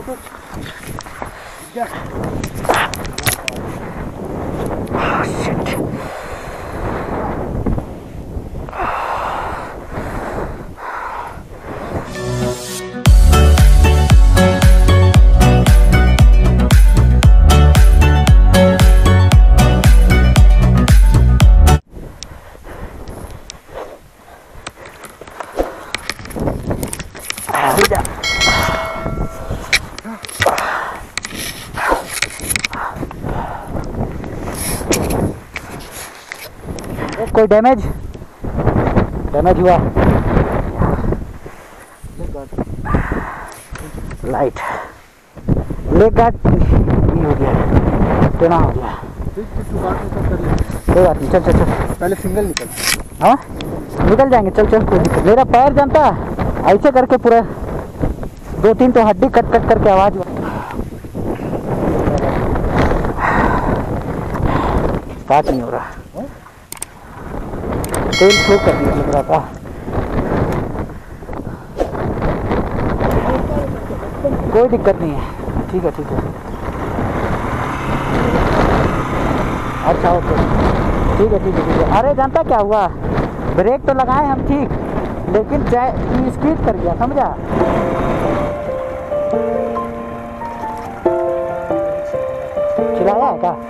कोई डैमेज हुआ? Light leg guard हो गया, टेढ़ा हो गया। कोई बात नहीं, चल चल चल। पहले सिंगल निकल। हाँ निकल जाएंगे, चल चल कोई दिक्कत। मेरा पैर जानता ऐसे करके पूरा 2-3 तो हड्डी कट कट करके आवाज स्टार्ट नहीं हो रहा। तेल फ्लो कर दिया लग रहा था। कोई दिक्कत नहीं है, ठीक है ठीक है। अच्छा ओके, ठीक है ठीक है ठीक है। अरे जानता क्या हुआ, ब्रेक तो लगाए हम ठीक, लेकिन स्पीड कर गया, समझा? चिल्लाया है क्या?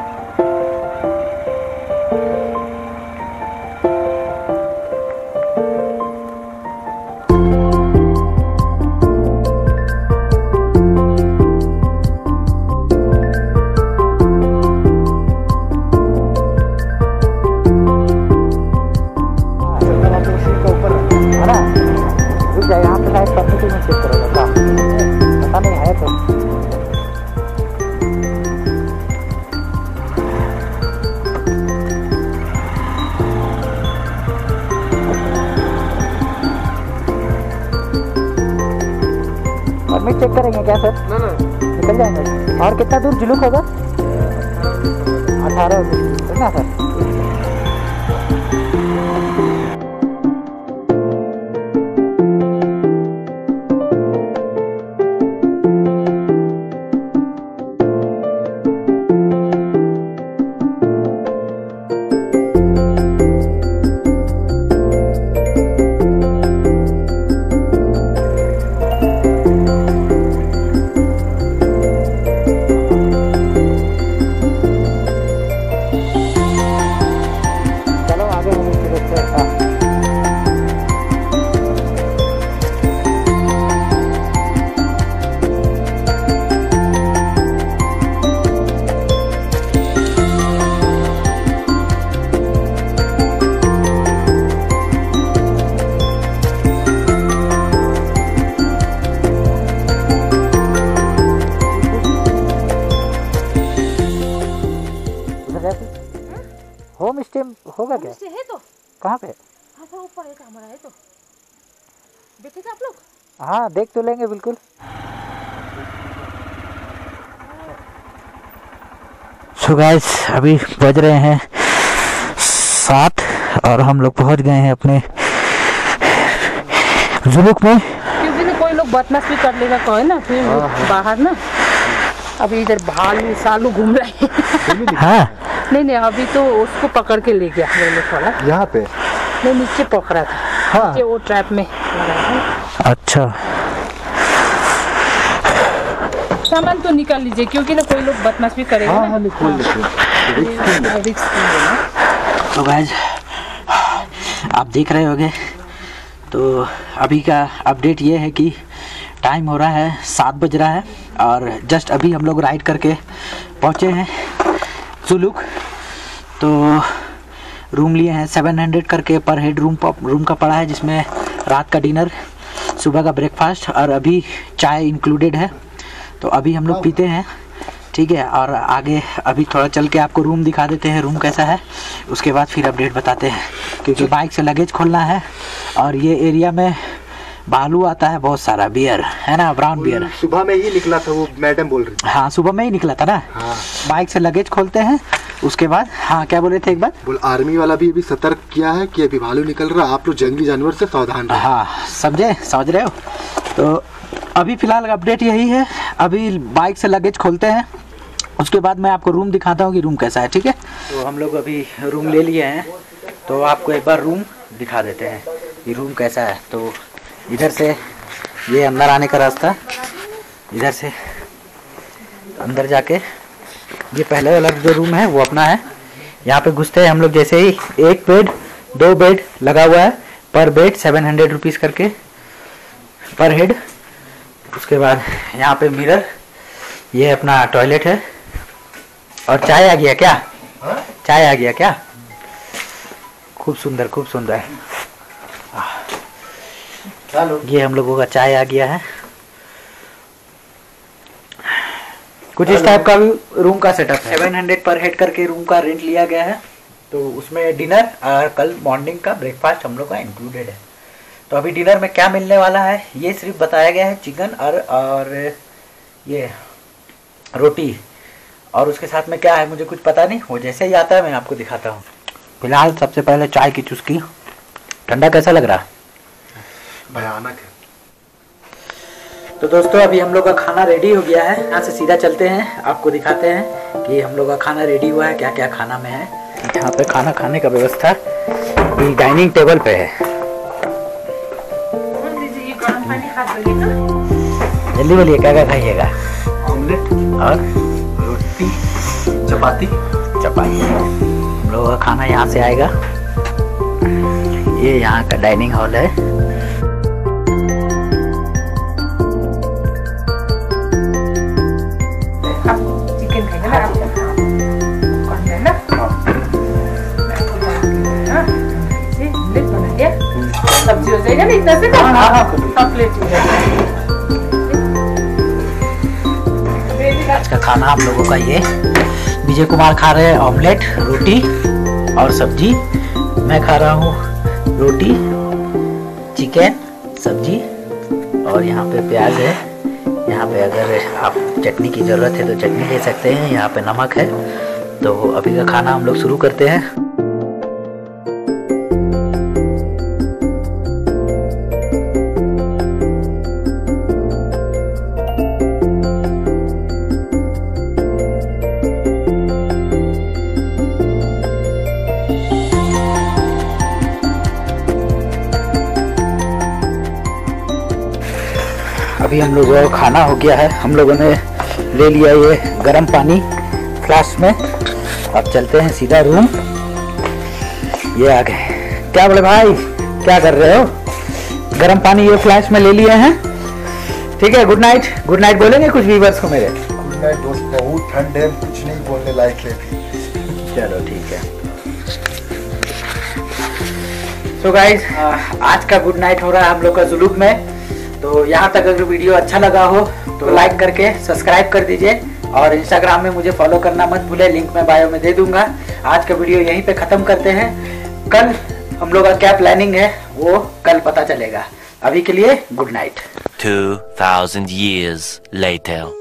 यहाँ पे शायद परमिटिंग में चेक करेगा क्या, पता नहीं है तो। परमिट चेक करेंगे क्या सर? ना निकल जाएंगे। और कितना दूर जुलूक होगा? 18 है ना सर? होम स्टे होगा क्या? है तो कहाँ पे? हाँ ऊपर है, हमारा है तो देखेगा आप लोग। हाँ देख तो लेंगे बिल्कुल। सो गाइस अभी बज रहे हैं 7 और हम लोग पहुंच गए हैं अपने जुलूक में। क्योंकि ना कोई लोग बदमाश भी कर लेगा कहे ना, फिर बाहर ना अभी इधर भालू सालू घूम रहे हैं। हाँ नहीं अभी तो उसको पकड़ के ले गया मैंने थोड़ा यहाँ पे, नहीं नीचे पकड़ा था। हाँ नीचे वो ट्रैप में लगा। अच्छा सामान तो निकाल लीजिए क्योंकि ना कोई लोग बदमाश भी करेगा। हाँ निकाल लीजिए। तो गाइस आप देख रहे होंगे, तो अभी का अपडेट ये है कि टाइम हो रहा है 7 बज रहा है और जस्ट अभी हम लोग राइड करके पहुँचे हैं जुलूक। तो रूम लिए हैं 700 करके पर हेड रूम का पड़ा है, जिसमें रात का डिनर, सुबह का ब्रेकफास्ट और अभी चाय इंक्लूडेड है। तो अभी हम लोग पीते हैं, ठीक है, और आगे अभी थोड़ा चल के आपको रूम दिखा देते हैं रूम कैसा है, उसके बाद फिर अपडेट बताते हैं क्योंकि बाइक से लगेज खोलना है। और ये एरिया में भालू आता है बहुत सारा, बियर है ना, ब्राउन बियर। सुबह में ही निकला था वो मैडम बोल रही थी। हाँ सुबह में ही निकला था ना। हाँ। बाइक से लगेज खोलते हैं उसके बाद। हाँ क्या बोले थे एक बार? बोल आर्मी वाला भी अभी सतर्क किया है कि अभी भालू निकल रहा, आप लोग जंगली जानवर से सावधान रहे। हाँ समझ रहे हो। तो अभी फिलहाल अपडेट यही है, अभी बाइक से लगेज खोलते हैं, उसके बाद मैं आपको रूम दिखाता हूँ कि रूम कैसा है, ठीक है। तो हम लोग अभी रूम ले लिए हैं, तो आपको एक बार रूम दिखा देते हैं कि रूम कैसा है। तो इधर से ये अंदर आने का रास्ता, इधर से अंदर जाके ये पहले वाला जो रूम है वो अपना है। यहाँ पे घुसते हैं हम लोग जैसे ही, एक बेड 2 बेड लगा हुआ है, पर बेड 700 रुपीज़ करके पर हेड। उसके बाद यहाँ पे मिरर, ये अपना टॉयलेट है। और चाय आ गया क्या? चाय आ गया क्या? खूब सुंदर, खूब सुंदर। ये हम लोगों का चाय आ गया है। कुछ इस टाइप का भी रूम का सेटअप है। 700 पर हेड करके रूम का रेंट लिया गया है। तो उसमें डिनर और कल मॉर्निंग का ब्रेकफास्ट हम लोग का इंक्लूडेड है। तो अभी डिनर में क्या मिलने वाला है ये सिर्फ बताया गया है, चिकन और ये रोटी, और उसके साथ में क्या है मुझे कुछ पता नहीं, वो जैसे ही आता है मैं आपको दिखाता हूँ। फिलहाल सबसे पहले चाय की चुस्की। ठंडा कैसा लग रहा? भयानक है। तो दोस्तों अभी हम लोग का खाना रेडी हो गया है। यहाँ से सीधा चलते हैं, आपको दिखाते हैं कि हम लोग का खाना रेडी हुआ है, क्या क्या खाना में है। यहाँ पे खाना खाने का व्यवस्था डाइनिंग टेबल पे है। जल्दी बोलिए क्या क्या खाइएगा? ऑमलेट और रोटी चपाती। हम लोगों का खाना यहाँ से आएगा। ये यहाँ का डाइनिंग हॉल है। चिकन खाएगा ना सब्जी हो जाएगा ना इतना से। प्लेट हो जाएगा। आज का खाना हम लोगों का ये, विजय कुमार खा रहे हैं ऑमलेट रोटी और सब्जी, मैं खा रहा हूँ रोटी चिकन सब्जी, और यहाँ पे प्याज है। यहाँ पे अगर आप चटनी की ज़रूरत है तो चटनी ले सकते हैं, यहाँ पे नमक है। तो अभी का खाना हम लोग शुरू करते हैं। अभी हम लोगों का खाना हो गया है। हम लोगों ने ले लिया ये गर्म पानी फ्लास्क में। अब चलते हैं सीधा रूम। ये आ गए। क्या बोले भाई, क्या कर रहे हो? गर्म पानी ये फ्लास्क में ले लिए हैं, ठीक है। गुड नाइट, गुड नाइट बोलेंगे कुछ व्यूअर्स को मेरे? गुड नाइट दोस्त, बहुत ठंड है, कुछ नहीं बोलने लायक है। चलो ठीक है। सो गाइज आज का गुड नाइट हो रहा है हम लोग का जुलूक में। तो यहाँ तक अगर वीडियो अच्छा लगा हो तो लाइक करके सब्सक्राइब कर दीजिए, और इंस्टाग्राम में मुझे फॉलो करना मत भूले, लिंक मैं बायो में दे दूंगा। आज का वीडियो यहीं पे ख़त्म करते हैं। कल हम लोग का क्या प्लानिंग है वो कल पता चलेगा। अभी के लिए गुड नाइट। 2000 years later